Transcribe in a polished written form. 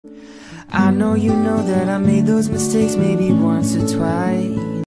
I know you know that I made those mistakes maybe once or twice.